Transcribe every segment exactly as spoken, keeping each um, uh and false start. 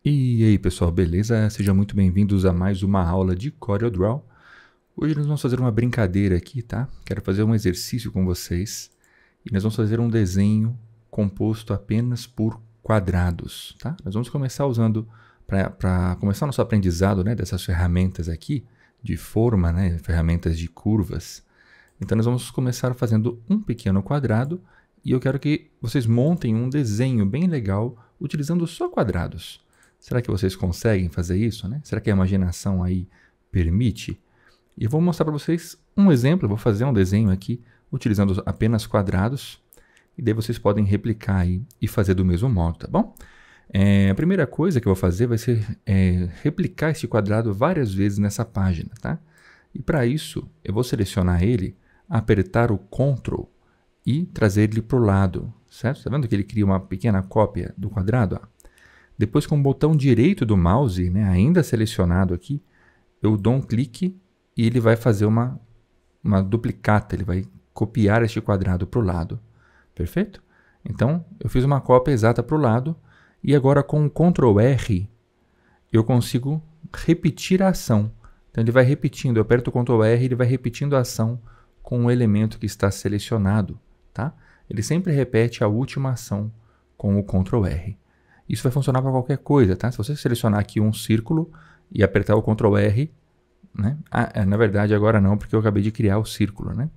E aí pessoal, beleza? Sejam muito bem-vindos a mais uma aula de CorelDRAW. Hoje nós vamos fazer uma brincadeira aqui, tá? Quero fazer um exercício com vocês e nós vamos fazer um desenho composto apenas por quadrados, tá? Nós vamos começar usando, para começar nosso aprendizado, né, dessas ferramentas aqui, de forma, né, ferramentas de curvas. Então nós vamos começar fazendo um pequeno quadrado e eu quero que vocês montem um desenho bem legal utilizando só quadrados. Será que vocês conseguem fazer isso, né? Será que a imaginação aí permite? E eu vou mostrar para vocês um exemplo, eu vou fazer um desenho aqui utilizando apenas quadrados, e daí vocês podem replicar aí e fazer do mesmo modo, tá bom? É, a primeira coisa que eu vou fazer vai ser é, replicar este quadrado várias vezes nessa página, tá? E para isso, eu vou selecionar ele, apertar o Ctrl e trazer ele para o lado, certo? Tá vendo que ele cria uma pequena cópia do quadrado? Ó? Depois, com o botão direito do mouse, né, ainda selecionado aqui, eu dou um clique e ele vai fazer uma, uma duplicata, ele vai copiar este quadrado para o lado. Perfeito? Então, eu fiz uma cópia exata para o lado e agora com o Ctrl R eu consigo repetir a ação. Então, ele vai repetindo, eu aperto o Ctrl R e ele vai repetindo a ação com o elemento que está selecionado. Tá? Ele sempre repete a última ação com o Ctrl R. Isso vai funcionar para qualquer coisa, tá? Se você selecionar aqui um círculo e apertar o Ctrl R, né? Ah, na verdade agora não, porque eu acabei de criar o círculo, né?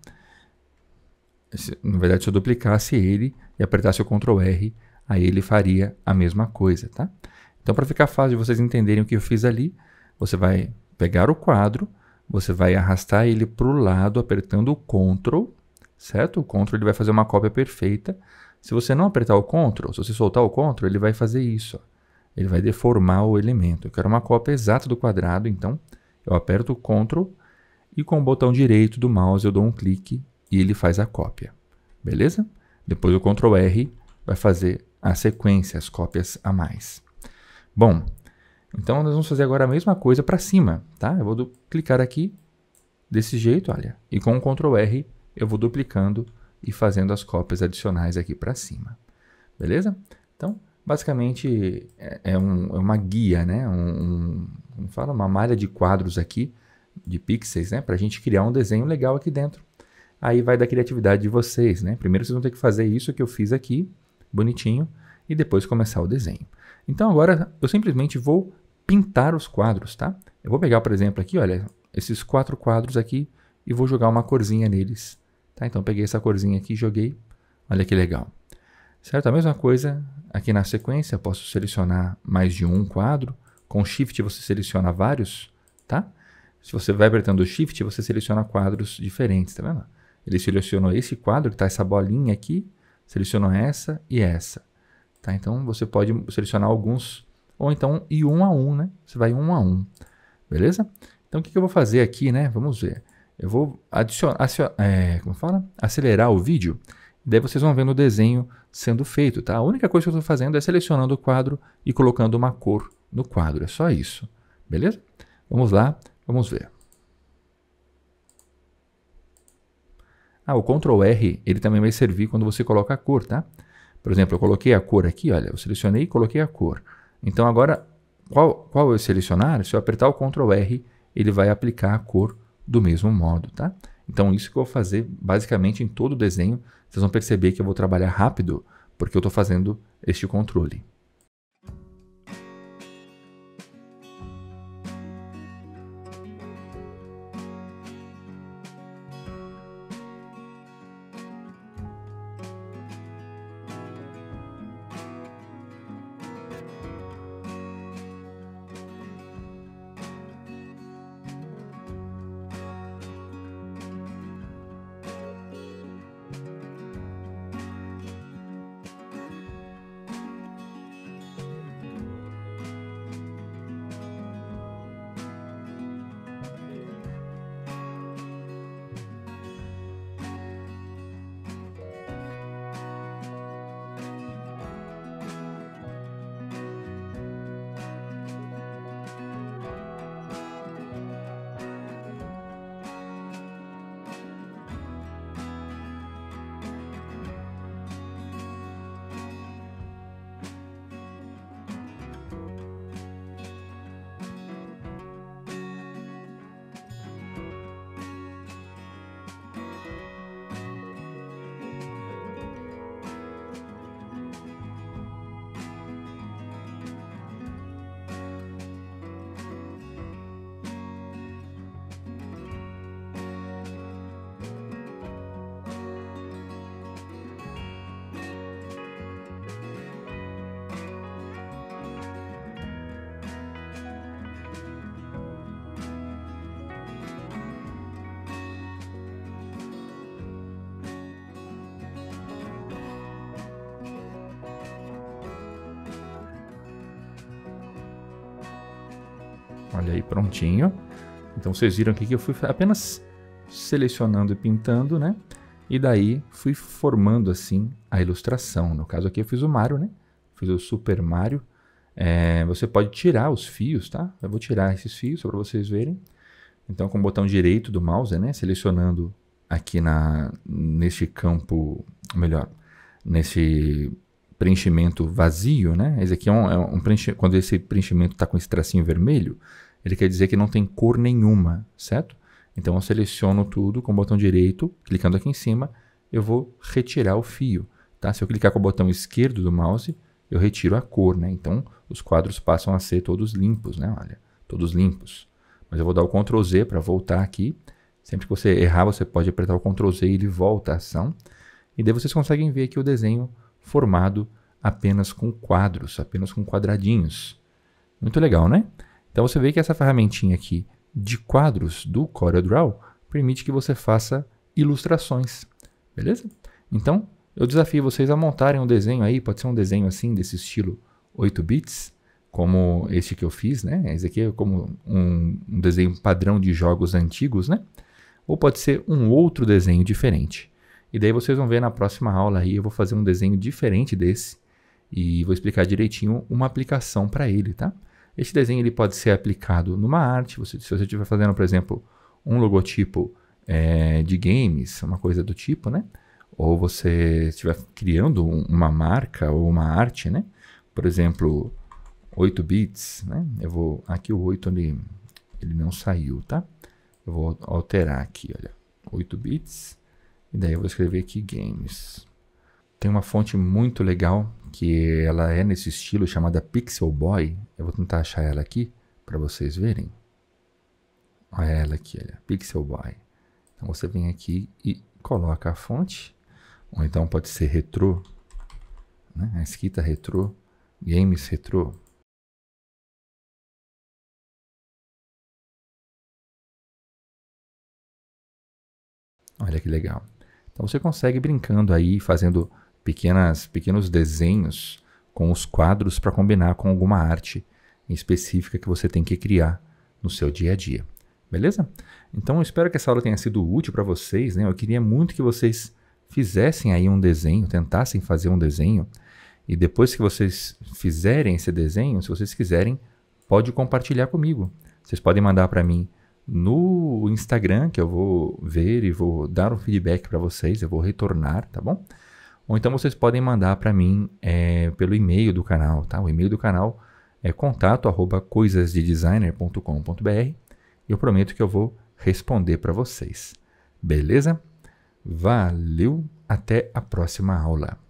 Se, na verdade, se eu duplicasse ele e apertasse o Ctrl R, aí ele faria a mesma coisa, tá? Então, para ficar fácil de vocês entenderem o que eu fiz ali, você vai pegar o quadro, você vai arrastar ele para o lado apertando o Ctrl, certo? O Ctrl ele vai fazer uma cópia perfeita. Se você não apertar o Ctrl, se você soltar o Ctrl, ele vai fazer isso. Ó. Ele vai deformar o elemento. Eu quero uma cópia exata do quadrado, então eu aperto o Ctrl e com o botão direito do mouse eu dou um clique e ele faz a cópia. Beleza? Depois o Ctrl R vai fazer a sequência, as cópias a mais. Bom, então nós vamos fazer agora a mesma coisa para cima, tá? Eu vou do, clicar aqui desse jeito, olha, e com o Ctrl R eu vou duplicando e fazendo as cópias adicionais aqui para cima. Beleza? Então, basicamente, é, é, um, é uma guia, né? Um, um, como fala? Uma malha de quadros aqui, de pixels, né? Para a gente criar um desenho legal aqui dentro. Aí vai da criatividade de vocês, né? Primeiro vocês vão ter que fazer isso que eu fiz aqui, bonitinho, e depois começar o desenho. Então agora eu simplesmente vou pintar os quadros, tá? Eu vou pegar, por exemplo, aqui, olha, esses quatro quadros aqui e vou jogar uma corzinha neles. Tá, então, peguei essa corzinha aqui e joguei. Olha que legal. Certo? A mesma coisa aqui na sequência. Eu posso selecionar mais de um quadro. Com Shift você seleciona vários. Tá? Se você vai apertando o Shift, você seleciona quadros diferentes. Tá vendo? Ele selecionou esse quadro, que está essa bolinha aqui. Selecionou essa e essa. Tá? Então, você pode selecionar alguns. Ou então, ir um a um. Né? Você vai um a um. Beleza? Então, o que, que eu vou fazer aqui? Né? Vamos ver. Eu vou adicionar, é, como fala? acelerar o vídeo, daí vocês vão vendo o desenho sendo feito. Tá? A única coisa que eu estou fazendo é selecionando o quadro e colocando uma cor no quadro. É só isso. Beleza? Vamos lá, vamos ver. Ah, o Ctrl R ele também vai servir quando você coloca a cor. Tá? Por exemplo, eu coloquei a cor aqui, olha, eu selecionei e coloquei a cor. Então agora, qual, qual eu selecionar? Se eu apertar o Ctrl R, ele vai aplicar a cor do mesmo modo, tá? Então, isso que eu vou fazer basicamente em todo o desenho. Vocês vão perceber que eu vou trabalhar rápido, porque eu estou fazendo este controle. Olha aí, prontinho. Então vocês viram aqui que eu fui apenas selecionando e pintando, né? E daí fui formando assim a ilustração. No caso aqui eu fiz o Mario, né? Fiz o Super Mario. É, você pode tirar os fios, tá? Eu vou tirar esses fios só para vocês verem. Então com o botão direito do mouse, né? Selecionando aqui na, neste campo, melhor, nesse preenchimento vazio, né? Esse aqui é um, é um preenchimento, quando esse preenchimento está com esse tracinho vermelho, ele quer dizer que não tem cor nenhuma, certo? Então eu seleciono tudo com o botão direito, clicando aqui em cima, eu vou retirar o fio, tá? Se eu clicar com o botão esquerdo do mouse, eu retiro a cor, né? Então os quadros passam a ser todos limpos, né? Olha, todos limpos. Mas eu vou dar o control Z para voltar aqui. Sempre que você errar, você pode apertar o control Z e ele volta à ação. E daí vocês conseguem ver aqui o desenho formado apenas com quadros, apenas com quadradinhos. Muito legal, né? Então você vê que essa ferramentinha aqui de quadros do CorelDRAW permite que você faça ilustrações, beleza? Então eu desafio vocês a montarem um desenho aí, pode ser um desenho assim, desse estilo oito bits, como este que eu fiz, né? Esse aqui é como um, um desenho padrão de jogos antigos, né? Ou pode ser um outro desenho diferente. E daí vocês vão ver na próxima aula aí, eu vou fazer um desenho diferente desse e vou explicar direitinho uma aplicação para ele, tá? Este desenho ele pode ser aplicado numa arte, você, se você estiver fazendo, por exemplo, um logotipo é, de games, uma coisa do tipo, né? Ou você estiver criando um, uma marca ou uma arte, né? Por exemplo, oito bits, né? Eu vou, aqui o oito ele, ele não saiu, tá? Eu vou alterar aqui, olha, oito bits, e daí eu vou escrever aqui games. Tem uma fonte muito legal, que ela é nesse estilo, chamada Pixel Boy. Eu vou tentar achar ela aqui, para vocês verem. Olha ela aqui, olha, Pixel Boy. Então você vem aqui e coloca a fonte, ou então pode ser retrô, né? A escrita retrô, games retrô. Olha que legal. Então você consegue brincando aí, fazendo pequenas, pequenos desenhos com os quadros para combinar com alguma arte específica que você tem que criar no seu dia a dia. Beleza? Então eu espero que essa aula tenha sido útil para vocês, né? Eu queria muito que vocês fizessem aí um desenho, tentassem fazer um desenho. E depois que vocês fizerem esse desenho, se vocês quiserem, pode compartilhar comigo. Vocês podem mandar para mim no Instagram, que eu vou ver e vou dar um feedback para vocês, eu vou retornar, tá bom? Ou então vocês podem mandar para mim é, pelo e-mail do canal, tá? O e-mail do canal é contato arroba coisasdedesigner ponto com ponto br e eu prometo que eu vou responder para vocês. Beleza? Valeu, até a próxima aula.